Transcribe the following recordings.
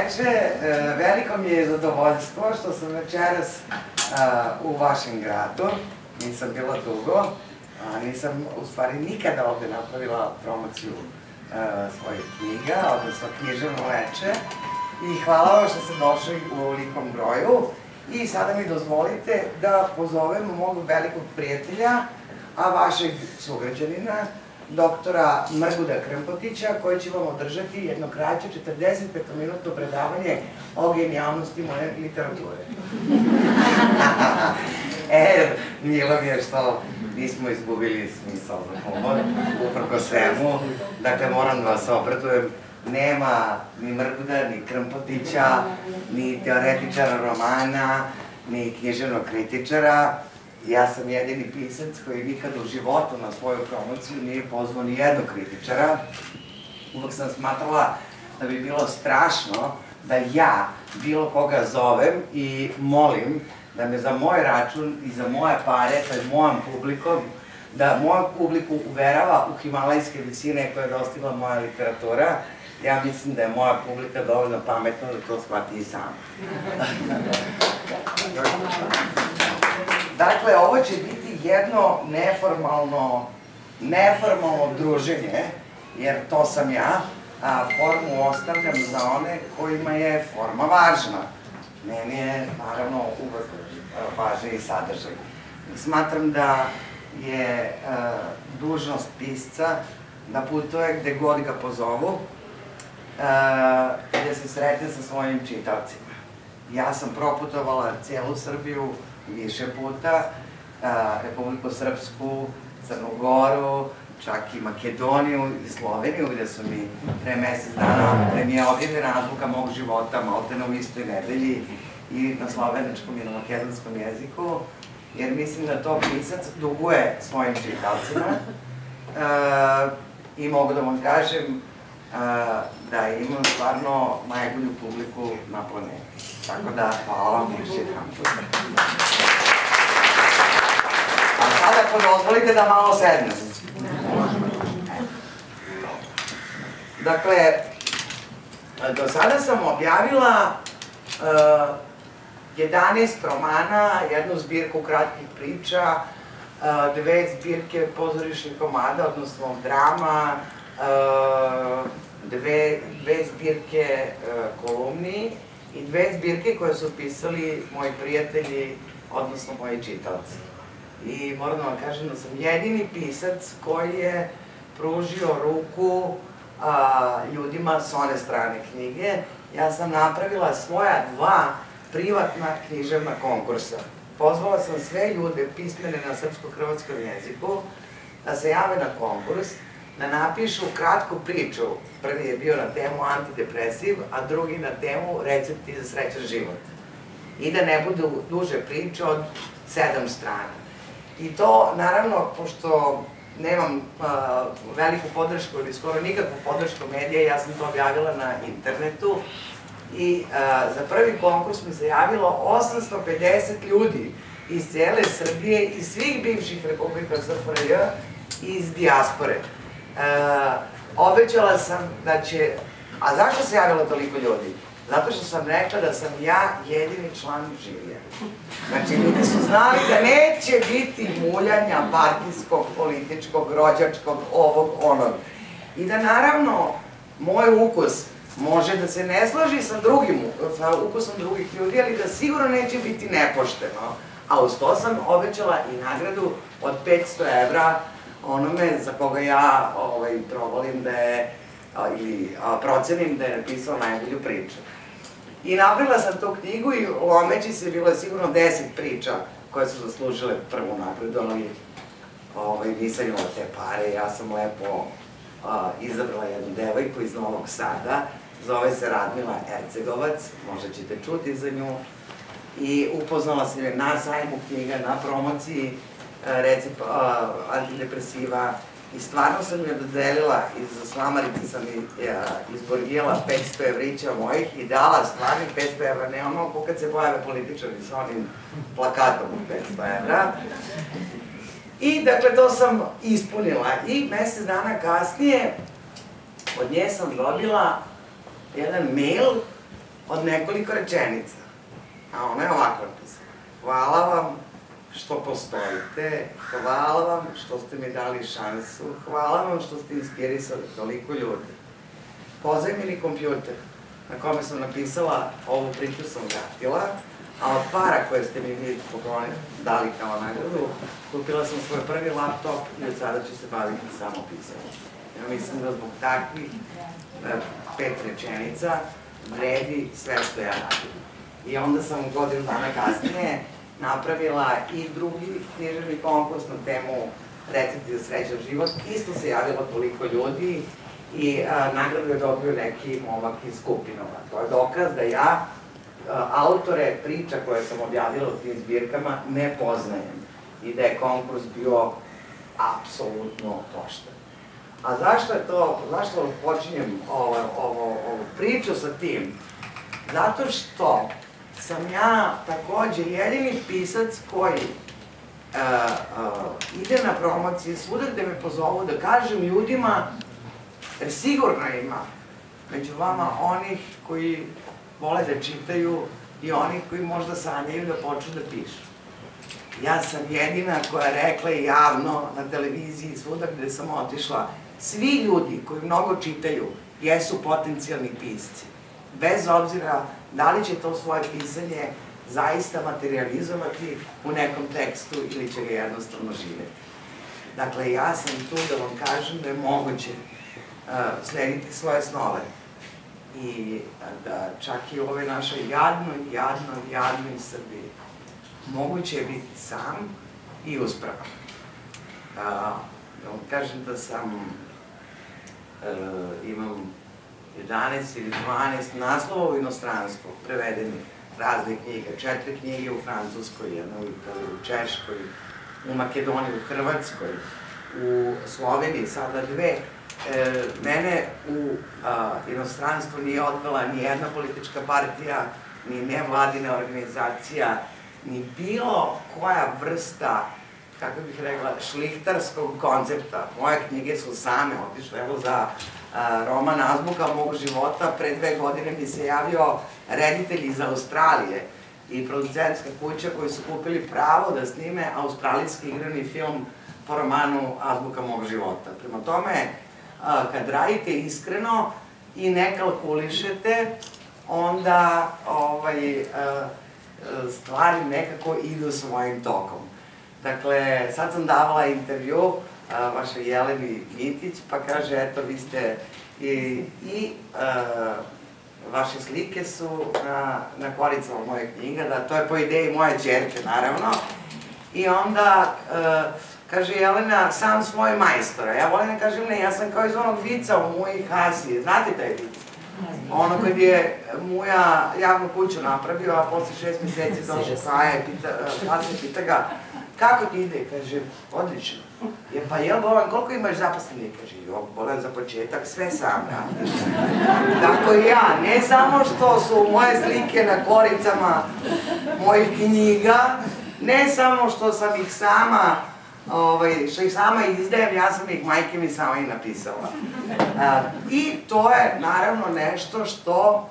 veče, veliko mi je zadovoljstvo što sam večeras u vašem gradu, nisam bila dugo, nisam u stvari nikada ovde napravila promociju svojih knjiga, odnosno književno veče, i hvala vam što ste došli u ovolikom broju. I sada mi dozvolite da pozovem mog velikog prijatelja, a vašeg sugrađanina, doktora Mrguda Krmpotića, koji će vam održati jedno kraće 45-minutno predavanje o genijalnosti moje literature. Milo mi je što nismo izgubili smisao za humor, uprko svemu. Dakle, moram da vas obradujem, nema ni Mrguda, ni Krmpotića, ni teoretičara romana, ni književnog kritičara. Ja sam jedini pisac koji nikada u životu na svoju promociju nije pozvao ni jednog kritičara. Uvek sam smatrala da bi bilo strašno da ja bilo koga zovem i molim da me za moj račun i za moje pare, pred mojom publikom, da moju publiku uverava u himalajske visine koje je dostigla moja literatura. Ja mislim da je moja publika dovoljno pametna da to shvati i sama. Dakle, ovo će biti jedno neformalno druženje, jer to sam ja, a formu ostavljam za one kojima je forma važna. Meni je, naravno, uvek važan i sadržaj. Smatram da je dužnost pisca da putuje gde god ga pozovu, da se sretne sa svojim čitavcima. Ja sam proputovala celu Srbiju više puta, Republiku Srpsku, Crnu Goru, čak i Makedoniju i Sloveniju, gde su mi pre mesec dana premije objavljena azbuka mog života, maltene u istoj nedelji, i na slovenačkom i na makedonskom jeziku, jer mislim da to pisac duguje svojim čitavcima. I mogu da vam kažem da imam stvarno najbolju publiku na planeti. Tako da, hvala vam još jedan put. A sada, ako dozvolite da malo sednem. Dakle, do sada sam objavila 11 romana, jednu zbirku kratkih priča, 2 zbirke pozorišnih komada, odnosno drama, 2 zbirke kolumni i 2 zbirke koje su pisali moji prijatelji, odnosno moji čitavci. I moram da vam kažem da sam jedini pisac koji je pružio ruku ljudima s one strane knjige. Ja sam napravila svoja 2 privatna književna konkursa. Pozvala sam sve ljude pismene na srpsko-hrvatskom jeziku da se jave na konkurs, da napišu kratku priču. Prvi je bio na temu antidepresiv, a drugi na temu recepti za srećan život. I da ne budu duže priče od 7 strana. I to, naravno, pošto nemam veliku podršku ili skoro nikakvu podršku medija, ja sam to objavila na internetu i za prvi konkurs mi se javilo 850 ljudi iz cele Srbije, iz svih bivših republika SFRJ i iz dijaspore. Obećala sam da će... A zašto se javilo toliko ljudi? Zato što sam rekla da sam ja jedini član žirija. Znači, ljudi su znali da neće biti muljanja partijskog, političkog, rođačkog, ovog, onog. I da, naravno, moj ukus može da se ne slaži sa ukusom drugih ljudi, ali da sigurno neće biti nepošteno. A uz to sam obećala i nagradu od 500 evra onome za koga ja provolim da je, ili procenim da je napisao najbolju priču. I napravila sam tu knjigu i lomeći se bilo je sigurno 10 priča koje su zaslužile prvu nagradu, ali nisam imala te pare. Ja sam lepo izabrala jednu devojku iz Novog Sada, zove se Radmila Ercegovac, možda ćete čuti za nju, i upoznala sam je na sajmu knjiga, na promociji recept antidepresiva, i stvarno sam je dodelila, iz slamarice sam izborgijala 500 evrića mojih i dala stvarnih 500 evra, ne ono ko kad se pojave političari sa onim plakatom 500 evra. I dakle to sam ispunila i mesec dana kasnije od nje sam dobila jedan mail od nekoliko rečenica. A ona je ovako napisala. Hvala vam što postojite, hvala vam što ste mi dali šansu, hvala vam što ste inspirisali toliko ljudi. Pozajmili kompjuter na kome sam napisala ovu priču sam vratila, a od para koje ste mi vi dali kao nagradu, kupila sam svoj prvi laptop i od sada ću se baviti samo pisanjem. Ja mislim da zbog takvih 5 rečenica vredi sve što ja radim. I onda sam godinu dana kasnije napravila i drugi književni konkurs na temu Recepti za srećan život. Isto se javilo toliko ljudi i nagradu je dobio neki momak iz Kupinova. To je dokaz da ja autore priča koje sam objavila u tim zbirkama ne poznajem i da je konkurs bio apsolutno pošten. A zašto je to, zašto počinjem ovu priču sa tim? Zato što sam ja takođe jedini pisac koji ide na promocije svuda gde me pozovu da kažem ljudima, jer sigurno ima među vama onih koji vole da čitaju i onih koji možda sanjaju da počnu da pišu. Ja sam jedina koja je rekla javno na televiziji svuda gde sam otišla, svi ljudi koji mnogo čitaju jesu potencijalni pisci. Bez obzira da li će to svoje pisanje zaista materializovati u nekom tekstu ili će ga jednostavno živeti. Dakle, ja sam tu da vam kažem da je moguće slediti svoje snove i da čak i u ovoj našoj jadnoj Srbiji moguće je biti sam i uspravan. Da vam kažem da imam 11 ili 12 naslova u inostranstvu, prevedenih raznih knjiga, 4 knjige u Francuskoj, jedna u Italiji, u Češkoj, u Makedoniji, u Hrvatskoj, u Sloveniji, sada 2. Mene u inostranstvu nije odvela ni jedna politička partija, ni nevladina organizacija, ni bilo koja vrsta, kako bih rekla, šlihtarskog koncepta. Moje knjige su same otišle, evo za roman Azbuka mog života, pre 2 godine mi se javio reditelj iz Australije i producentska kuća koji su kupili pravo da snime australijski igrani film po romanu Azbuka mog života. Prema tome, kad radite iskreno i ne kalkulišete, onda stvari nekako idu svojim tokom. Dakle, sad sam davala intervju vašoj Jeleni Mitić, pa kaže, eto, vi ste i vaše slike su na koricama moje knjiga, da to je po ideji moje ćerke, naravno. I onda kaže Jelena, sam svoj majstora. Ja volim da kažem, ne, ja sam kao iz onog vica u Muji Hasi. Znate taj vic? Ono kad je Muja javnu kuću napravio, a posle 6 meseci došao Hasi i pita ga, kako ti ide? Kaže, odlično. Pa jel, Bolan, koliko imaš zaposlenih? Kaže, Bolan, za početak sve sam radiš. Tako i ja, ne samo što su moje slike na koricama mojih knjiga, ne samo što sam ih sama izdajem, ja sam ih majke mi sama i napisala. I to je naravno nešto što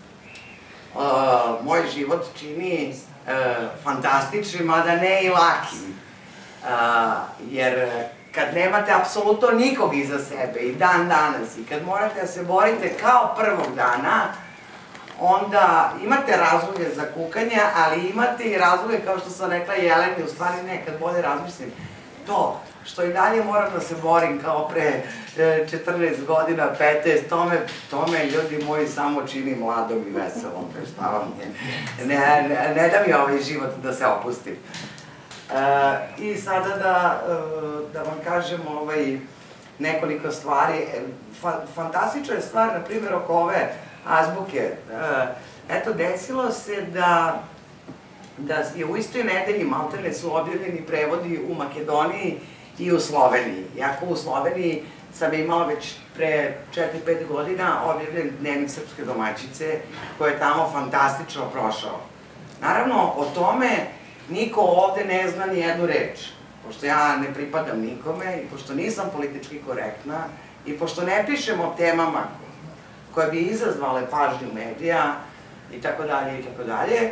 moj život čini fantastičnim, a da ne i lakim. Jer kad nemate apsolutno nikog iza sebe i dan danas i kad morate da se borite kao prvog dana, onda imate razloge za kukanje, ali imate i razloge, kao što sam rekla Jeleni, u stvari nekad bolje razmislim, to što i dalje moram da se borim kao pre 14 godina, 15, to me ljudi moji samo čini mladom i veselom, šta vam ne da mi ovaj život da se opustim. I sada da vam kažem nekoliko stvari. Fantastična je stvar, na primjer, oko ove azbuke. Eto, desilo se da je u istoj nedelji maltene su objavljeni prevodi u Makedoniji i u Sloveniji. Iako u Sloveniji sam imala već pre 4-5 godina objavljen Dnevnik srpske domaćice, koji je tamo fantastično prošao. Naravno, o tome niko ovde ne zna ni jednu reč, pošto ja ne pripadam nikome i pošto nisam politički korektna i pošto ne pišem o temama koje bi izazvale pažnju medija, i tako dalje, i tako dalje.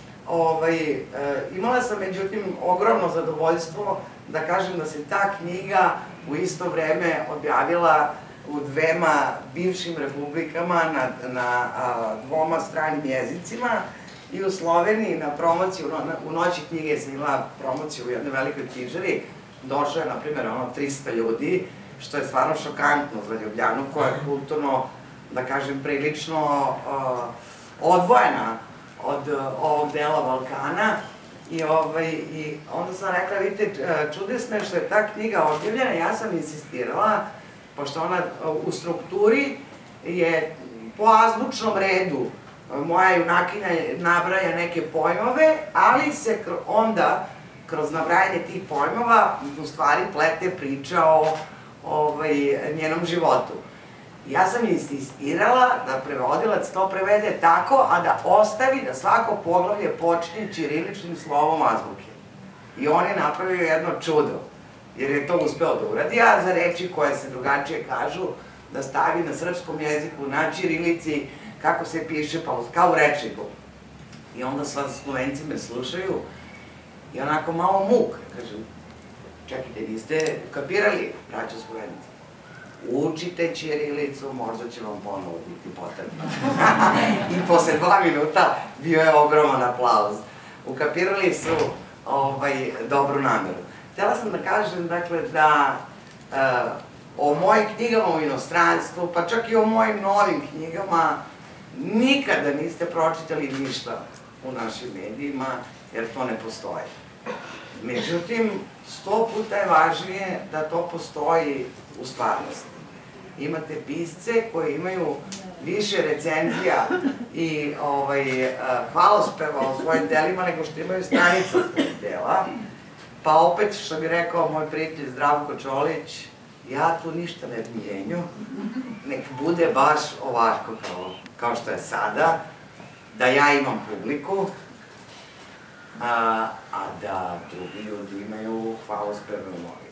Imala sam, međutim, ogromno zadovoljstvo da kažem da se ta knjiga u isto vreme objavila u dvema bivšim republikama na dvoma stranim jezicima i u Sloveniji na promociju, u Noći knjige sam imala promociju u jednoj velikoj knjižari, došlo je, na primjer, 300 ljudi, što je stvarno šokantno za Ljubljanu, koja je kulturno, da kažem, prilično odvojena od ovog dela Balkana. I onda sam rekla, vidite, čudesno je što je ta knjiga objavljena, ja sam insistirala, pošto ona u strukturi je po azbučnom redu, moja junakinja nabraja neke pojmove, ali se onda kroz nabrajanje tih pojmova u stvari plete priča o njenom životu. Ja sam insistirala da prevodilac to prevede tako, a da ostavi da svako poglavlje počinje ćiriličnim slovom azbuke. I on je napravio jedno čudo, jer je to uspeo da uradi, a za reči koje se drugačije kažu, da stavi na srpskom jeziku, na ćirilici, kako se piše, pa kao u rečniku. I onda sva Slovenci me slušaju i onako malo muk, kažem, čekajte, niste kapirali, braćo Slovenci? Učite ćirilicu, možda će vam ponovo biti potrebno. I posle 2 minuta bio je ogroman aplauz. Ukapirali su dobru nameru. Htela sam da kažem, dakle, da o mojim knjigama u inostranstvu, pa čak i o mojim novim knjigama, nikada niste pročitali ništa u našim medijima, jer to ne postoji. Međutim, 100 puta je važnije da to postoji u stvarnosti. Imate pisce koji imaju više recenzija i hvalospeva o svojim delima nego što imaju stranica svojih dela. Pa opet, što bi rekao moj prijatelj Zdravko Čolić, ja tu ništa ne mijenju, nek bude baš ovako kao što je sada, da ja imam publiku, a da drugi ljudi imaju hvalospeve u moju.